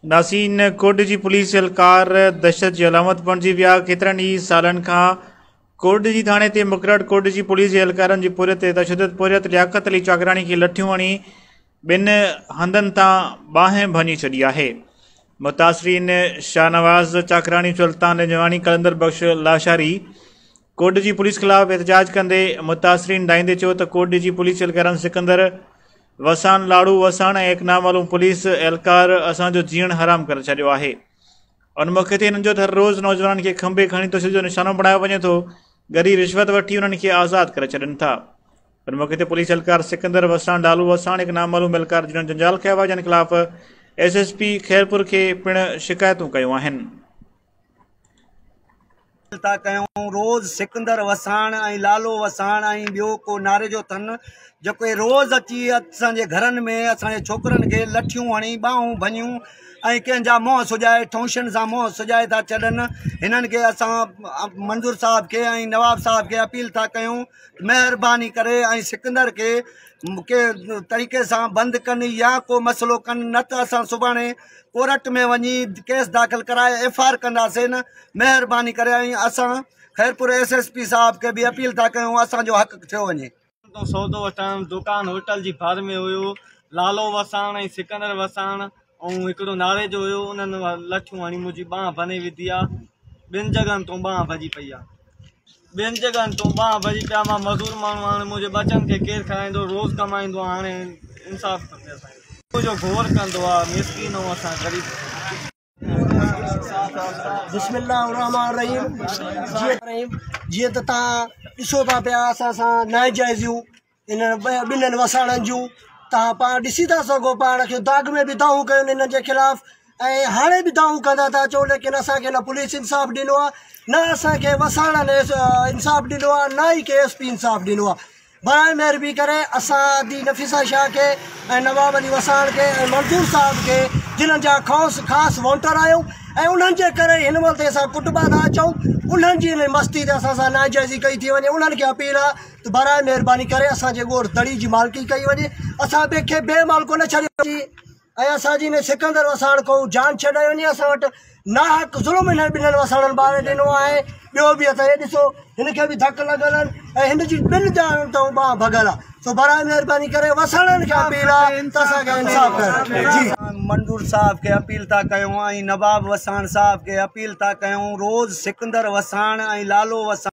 नासीन कोट जी police एहलकार दहशत जी अलामत बणिजी विया। केतिरनि ई सालनि खां कोट जी थाणे ते मुक़ररु कोट जी पुलिस एहलकारनि जी पुरियत ते तशदुद पुरियत लियाकत अली चाकराणी खे लठियूं हणी ॿिनि हंधनि तां बाहि भञी छॾी आहे। मुतासिरीन शाहनवाज़ चाकराणी, सुल्तान जवानी, कलंदर बख्श लाशारी कोट जी पुलिस ख़िलाफ़ एहतजाज कंदे मुतासिरीन ॾाईंदे चयो त कोट जी पुलिस एहलकारनि सिकंदर वसान, लाड़ू वसान ऐं एक नामालूम पुलिस एहलकार असांजो जीअण हराम करे छॾियो आहे। उन मौक़े ते हिननि जो हर रोज़ नौजवाननि खे खंभे खणी तशदुद जो निशानो बणायो वञे थो, गरी रिश्वत वठी उन्हनि खे आज़ादु करे छॾनि था। उन मौक़े ते पुलिस एहलकार सिकंदर वसान, लालू वसान, एक नामालूम एहलकार जिन्हनि जंजाल कया हुआ, जिन ख़िलाफ़ SSP खैरपुर खे पिणु शिकायतूं कयूं आहिनि। रोज़ सिकंदर वसाण ऐं लालो वसाण ऐं ॿियो को नारे जो अथनि जेके रोज़ अची असांजे घरनि में असांजे छोकिरनि खे लठियूं हणी ॿाहूं भञियूं ऐं कंहिंजा मुंहं सुॼाए ठौंशनि सां मुंहं सुॼाए था छॾनि। हिननि खे असां मंज़ूर साहब खे ऐं नवाब साहब खे अपील था कयूं, महिरबानी करे ऐं सिकंदर खे के तरीक़े सां बंदि कनि या को मसइलो कनि, न त असां सुभाणे कोर्ट में वञी केस दाख़िल कराए FIR कंदासीं न। महिरबानी करे ऐं असां खैरपुर SSP साहब खे बि अपील था कयूं असांजो हक़ थियो वञे। तो सौदो वठण दुकान होटल जी भार में हुयो, लालो वसाण ऐं सिकंदर वसाण ऐं हिकिड़ो नारे जो हुयो। उन्हनि लठियूं हणी मुंहिंजी बांह भने विधी आहे। ॿिनि जॻहनि तो बांह भॼी पई आहे, ॿिनि जॻहनि तो बांह भॼी पिया। मां मज़दूर माण्हू, हाणे मुंहिंजे बचनि खे केरु खाराईंदो, रोज़ कमाईंदो आहे। हाणे इंसाफ़ खपे असांखे, जो घोर कंदो आहे मिसकिन ऐं असां ग़रीब। बिस्मिल्लाहिर्रहमानिर्रहीम। जीअं त तव्हां ॾिसो था पिया असां सां नाजाइज़ियूं इन्हनि ॿिन्हिनि वसाणनि जूं तव्हां पाण ॾिसी था सघो। पाण खे दाग़ में बि दाऊं कयूं इन्हनि जे ख़िलाफ़ ऐं हाणे बि दाऊं कंदा था अचो, लेकिन असांखे न पुलिस इंसाफ़ ॾिनो आहे, न असांखे वसाणनि इंसाफ़ ॾिनो आहे, न ई के SP इंसाफ़ ॾिनो आहे। बराए महिरबानी करे असां दी नफ़ीसा शाह खे ऐं नवाब अली वसाण खे ऐं मंज़ूर साहब खे, जिन्हनि जा ख़ासि वॉन्टर आहियूं ऐं उन्हनि जे करे हिन महिल ते असां कुटुंबा था अचूं, उन्हनि जी मस्ती ते असां सां नाजाइज़ी कई थी वञे। उन्हनि खे अपील आहे त बराए महिरबानी करे असांजे ॻोठ दड़ी जी मालिकी कई वञे, असां ॿिए खे बेमालको न छॾियो वञे ऐं असांजी हिन सिकंदर वसाण को जान छॾाई वञे। असां वटि नाहक ज़ुल्म हिननि ॿिन्हिनि वसाणनि ॿार ॾिनो आहे। ॿियो बि असां हे ॾिसो हिन खे बि धक लॻल आहिनि ऐं हिन जी ॿिनि जान तां ॿांह भॻल आहे। सो बराए महिरबानी करे वसाणनि खे अपील आहे त असांखे इंसाफ़ कयो। जी मंज़ूर साहब के अपील था कयूं ऐं नवाब वसाण साहब के अपील था कयूं। रोज़ सिकंदर वसाण ऐं लालो वसाण